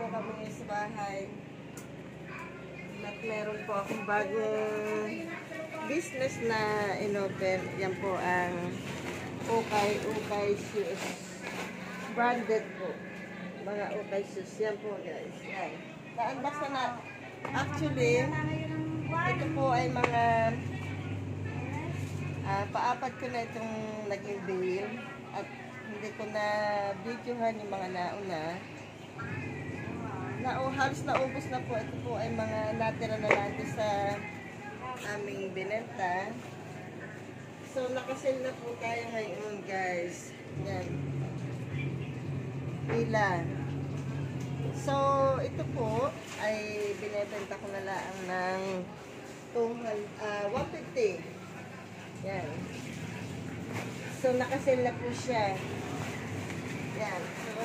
kami sa bahay. At meron po akong bagong business na inopen. Yan po ang Ukay Shoes. Branded po. Mga Ukay Shoes. Yan po guys. Yan. Na-unbox na. Actually, ito po ay mga paapat ko na itong naging deal. At hindi ko na videohan yung mga nauna. Halos naubos na po. Ito po ay mga natira na natin sa aming binenta. So, nakasale na po tayo ngayon, guys. Yan. Pila. So, ito po ay binibenta ko na lang ng 150. Yan. So, nakasale na po siya. Yan. So,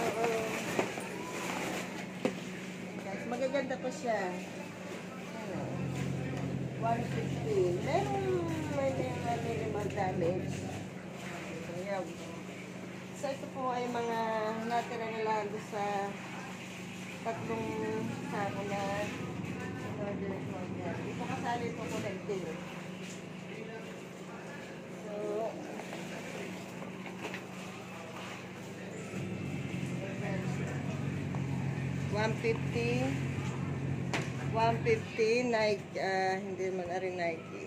guys, magaganda pa siya. Ano, 150. May minimal damage. So, yan. So, ito po ay mga natira na lang sa tatlong sako na order ko. Dito kasali ito connecting. So, $150 Nike, hindi man rin Nike.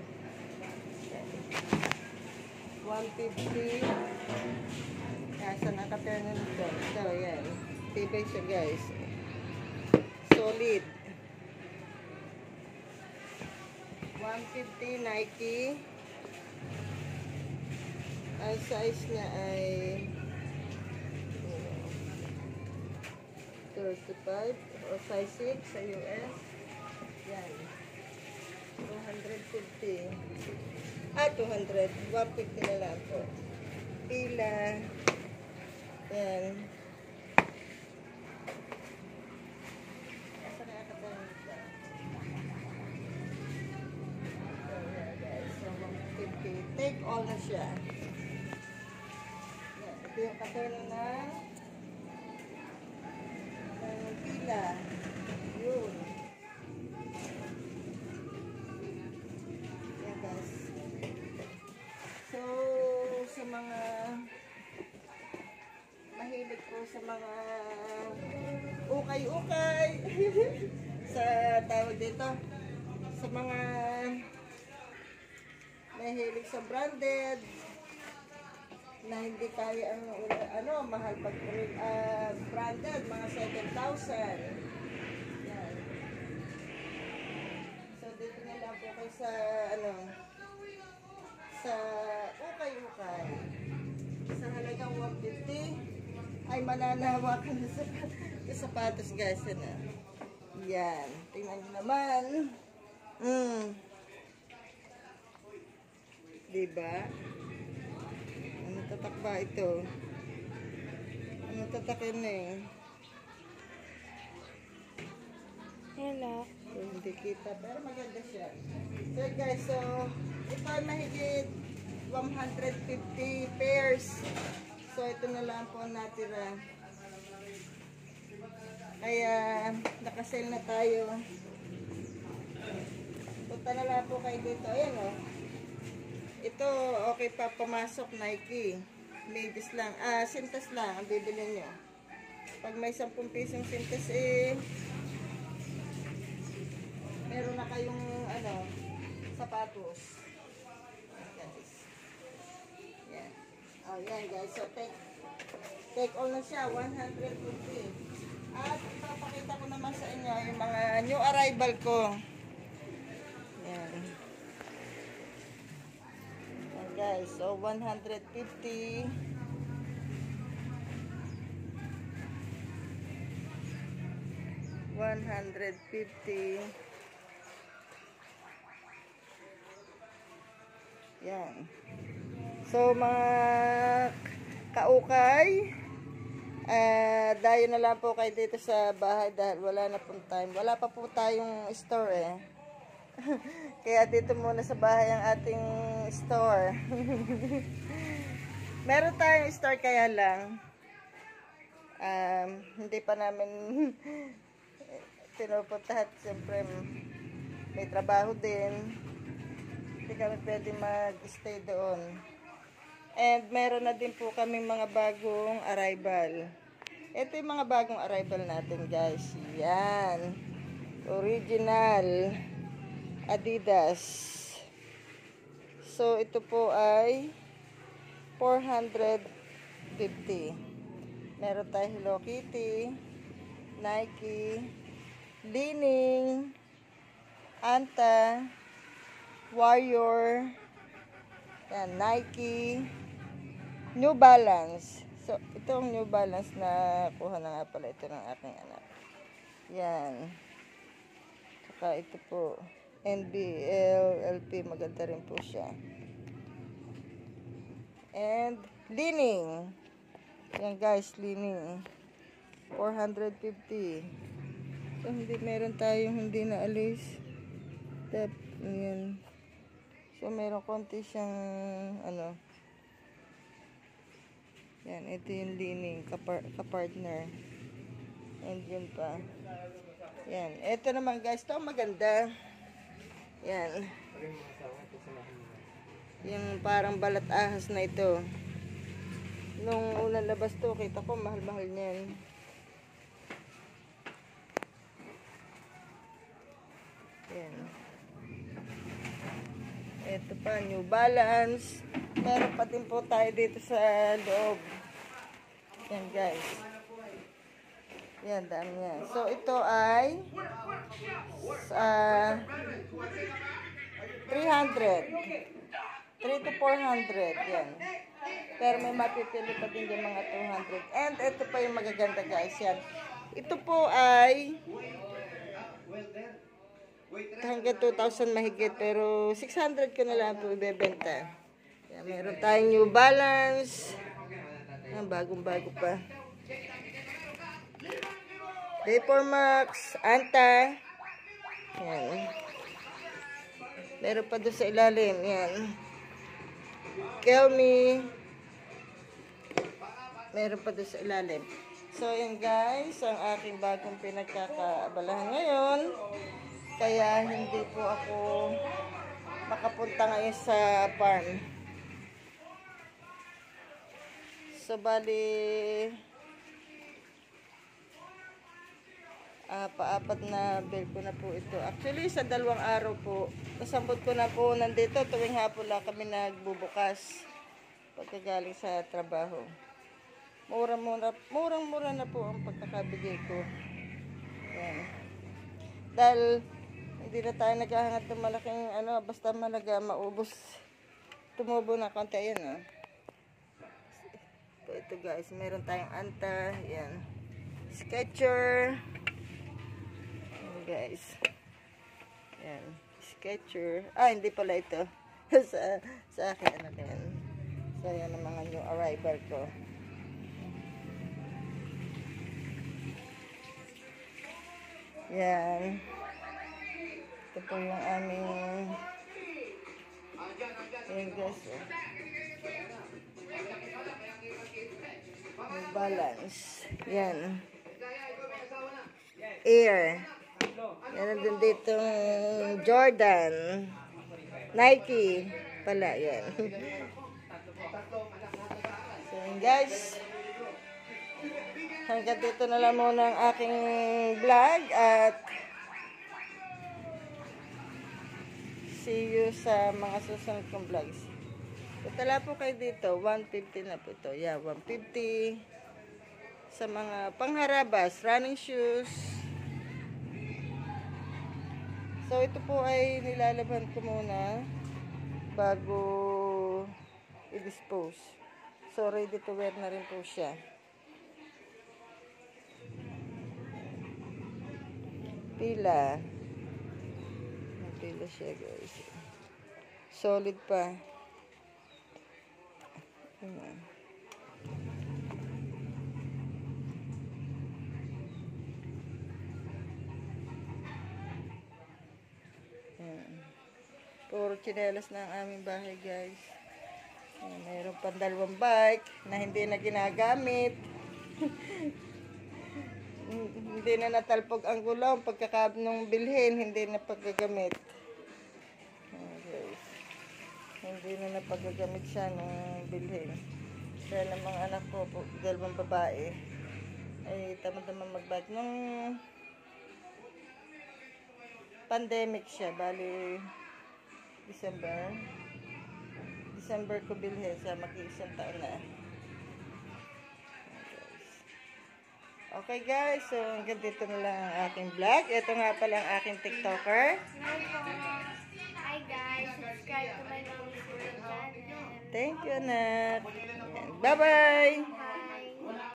150. Saan nakaterno nito? Ito, yan. Tibay siya, guys. Solid. 150 Nike. Ang size niya ay 35 o size 6 sa US. Yan. 250. 200. 150 na lang po. Pila. Yan. Asa kaya katang ito? So, yan guys. So, 150. Take all na siya. Yan. Ito yung katulong na pila. Yun. Yan guys. So, sa mga mahilig ko sa mga ukay-ukay sa tawag dito, sa mga mahilig sa branded na hindi kaya ang mahal pag branded, mga 7,000. Yan. So dito na lang po kayo sa sa ukay-ukay. Sa halagang 150 ay mananawakan na sapatos guys. Yan. Tingnan nyo naman. Diba? Ano tatak ba ito? Ano tatakin eh? Hello. So, hindi kita. Pero maganda siya. So guys, so ito ay mahigit 150 pairs. So ito na lang po natira. Kaya nakasale na tayo. Punta na lang po kayo dito. Ayan o. Ito okay pa pumasok Nike. Ladies lang. Sintas lang ang bibili nyo. Pag may 10 pisong sintas meron na kayong sapatos. Guys. Yan. Oh, yan guys. So take all na siya, 150. At ipapakita ko naman sa inyo yung mga new arrival ko. Yan. Yan guys. So 150. Yan. So, mga kaukay, dayo na lang po kayo dito sa bahay dahil wala na pong time. Wala pa po tayong store eh. Kaya dito muna sa bahay ang ating store. Meron tayong store kaya lang Hindi pa namin pinupuntahan. Siyempre, may trabaho din. Hindi kami pwede mag-stay doon. And meron na din po kami mga bagong arrival. Ito yung mga bagong arrival natin, guys. Yan. Original Adidas. So, ito po ay 450. Meron tayo Hello Kitty, Nike, Li-Ning, Anta, Warrior, yan, Nike, New Balance. So, itong New Balance na kuha na nga pala ito ng aking anak. Yan. Saka ito po, NBL, LP, maganda rin po siya. And, Li-Ning. Yan guys, Li-Ning. 450. So, meron tayong hindi naalis. Yan. So, meron konti siyang, yan, ito yung Li-Ning, kapartner. And yun pa. Yan. Ito naman guys, ito maganda. Yan. Yung parang balat ahas na ito. Nung unang labas to, kita ko mahal-mahal niyan. Yan. Ito pa, New Balance. Meron pa din po tayo dito sa loob. Yan guys. Yan, dami yan. So, ito ay 300. 3 to 400. Yan. Pero may mapipili pa din yung mga 200. And ito pa yung magaganda guys. Yan. Ito po ay hanggang 2,000 mahigit. Pero 600 ko na lang po ibebenta. Yan. Meron tayong New Balance. Yan, bagong-bago pa. Vapor Max, Anta. Yan. Meron pa doon sa ilalim. Yan. Kelme. Meron pa doon sa ilalim. So, yan guys, ang aking bagong pinagkakaabalahan ngayon. Kaya hindi po ako makapunta ngayon sa farm. So, bali, paapat na bill ko na po ito. Actually, sa 2 araw po, kasambot ko na po nandito. Tuwing hapon lang kami nagbubukas pagkagaling sa trabaho. Murang-mura na po ang pagkakabigay ko. Yan. Dahil hindi na tayo naghahangat ng malaking basta malaga maubos. Tumubo na konti. Ayan, ito guys, meron tayong Anta. Yan. Sketcher. Yan guys. Yan. Sketcher. Hindi pala ito. sa akin anak yan. So, yan ang mga new arrival ko. Yan. Ito po yung aming yan guys. Balance. Yan. Air. Yan din dito Jordan. Nike. Pala. Yan. So yan guys. Hanggang dito na lang muna ang aking vlog at see you sa mga susunod kong vlogs. Tala po kayo dito, 150 na po ito. Yeah, 150 sa mga pangharabas, running shoes. So ito po ay nilalaban ko muna bago i-dispose. So ready to wear na rin po siya. Pila. Pila siya guys. Solid pa. Ayan. Ayan. Puro tsinelas na ang aming bahay guys. Ayan, mayroon pang 2 bike na hindi na ginagamit. Hindi na natalpog ang gulong. Pagkakab nung bilhin, hindi na paggagamit. Guys. Hindi na napagagamit siya nung bilhin. Kaya ng mga anak ko, dalawang babae, ay tamad naman magbayad. Nung pandemic siya, bali December ko bilhin siya, mag-iisang taon na. Okay guys, so hanggang dito na lang ang aking vlog. Ito nga pala ang aking TikToker. Hi guys, subscribe to my YouTube channel. Thank you, anak. Bye-bye! Bye!